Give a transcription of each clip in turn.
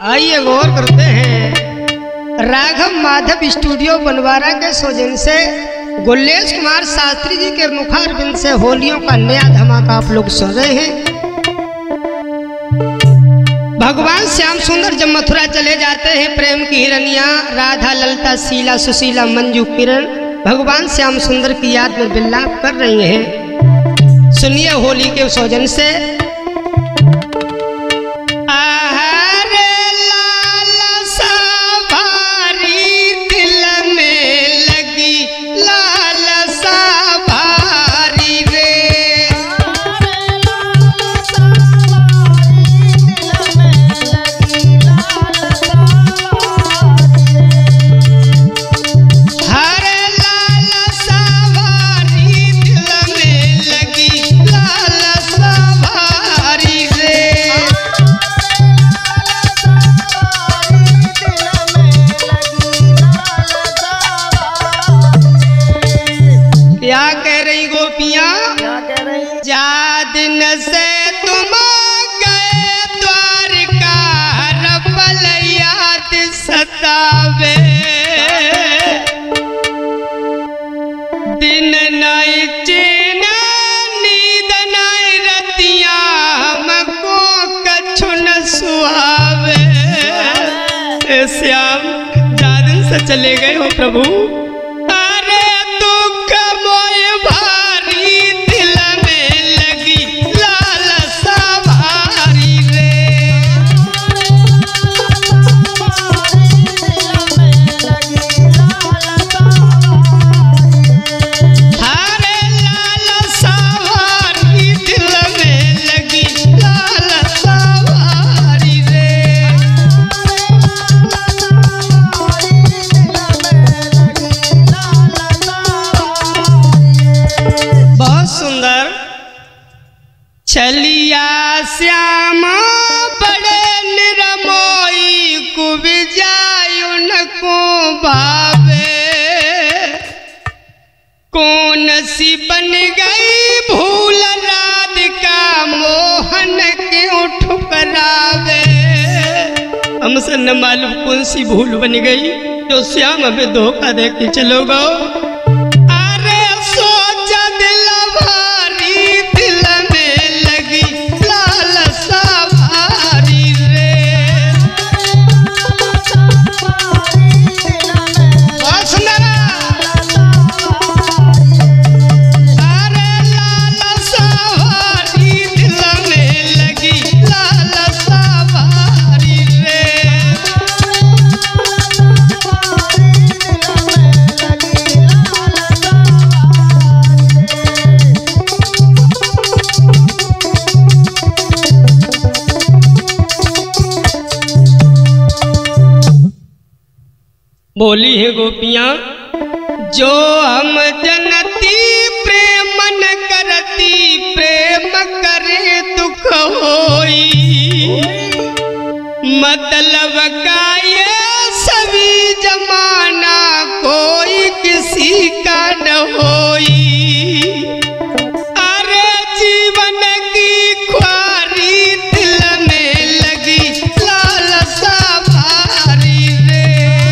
आइए गौर करते हैं राघव माधव स्टूडियो बनवारा के सौजन्य से गुल्लेश कुमार शास्त्री जी के मुखारबिंद से होलियों का नया धमाका आप लोग सुन रहे हैं। भगवान श्याम सुंदर जब मथुरा चले जाते हैं, प्रेम की हिरनिया राधा ललता शीला सुशीला मंजू किरण भगवान श्याम सुंदर की याद में विलाप कर रही हैं। सुनिए होली के सौजन्य से दिन से तुम गए द्वारका रबल याद सतावे, दिन नहीं चैन नींद नहीं रतिया हमको कछु न सुहावे। श्याम जादन से चले गए हो प्रभु, अरे दुख मोय भारी दिल में लगी लालसा भारी रे। हरे लालसा भारी दिल में लगी लालसा भारी रे। बहुत सुंदर चलिया श्यामा बड़े निरमोई कुबिजायुन को भावे, कौन सी बन गई भूल राधिका मोहन क्यों ठुकरावे। हमसे न मालूम कौन सी भूल बन गई जो श्याम हमें धोखा देके चलो गो। बोली है गोपियां, जो हम जनती प्रेम न करती प्रेम करे दुख होई, मतलब का ये सभी जमाना कोई किसी का न होई। अरे जीवन की ख्वारी दिल में लगी लालसा भारी रे।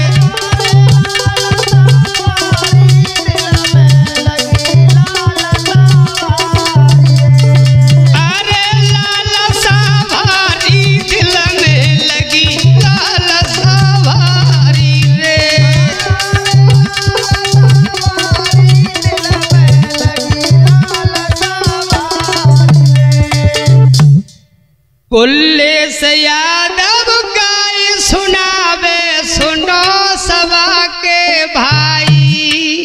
गुल्लेश यादव गाय सुनावे सुनो सभा के भाई,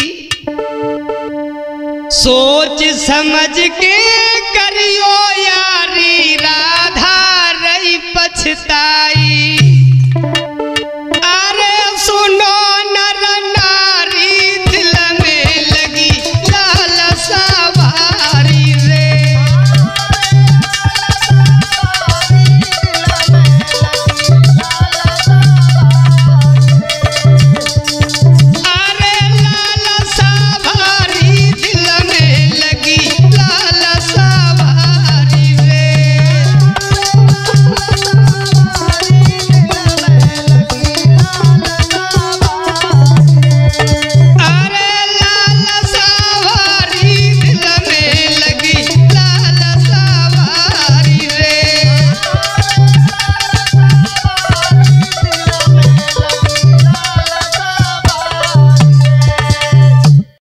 सोच समझ के करियो यारी राधा रही पछताई।